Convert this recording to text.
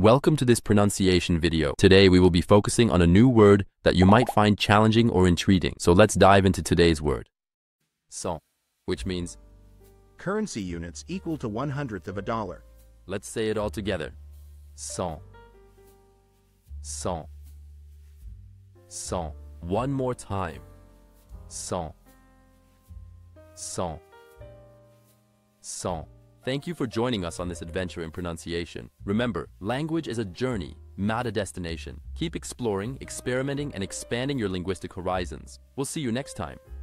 Welcome to this pronunciation video. Today we will be focusing on a new word that you might find challenging or intriguing. So let's dive into today's word. Cent, which means currency units equal to 1/100th of a dollar. Let's say it all together. Cent. Cent. Cent. One more time. Cent. Cent. Cent. Thank you for joining us on this adventure in pronunciation. Remember, language is a journey, not a destination. Keep exploring, experimenting, and expanding your linguistic horizons. We'll see you next time.